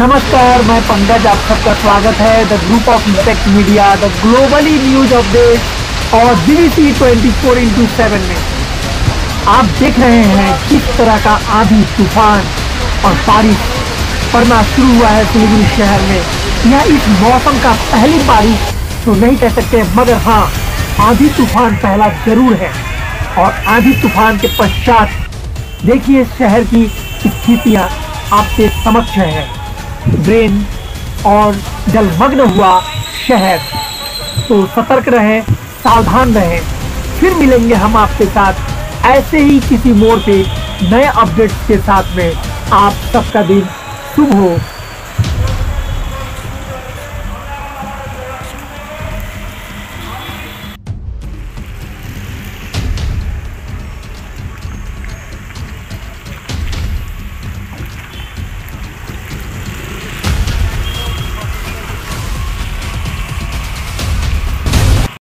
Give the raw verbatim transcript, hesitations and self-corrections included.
नमस्कार, मैं पंकज, आप सबका स्वागत है the group of impact media, the globally news update और BBC twenty four into seven में आप देख रहे हैं किस तरह का आंधी, तूफान और बारिश पड़ना शुरू हुआ है सिलीगुड़ी शहर में। यह इस मौसम का पहली बारिश तो नहीं कह सकते, मगर हाँ, आंधी तूफान पहला जरूर है। और आंधी तूफान के पश्चात देखिए शहर की स्थितियां आपके समक्ष है। ड्रेन और जलमग्न हुआ शहर, तो सतर्क रहें, सावधान रहें। फिर मिलेंगे हम आपके साथ ऐसे ही किसी मोड़ पे नए अपडेट्स के साथ में। आप सबका दिन शुभ हो।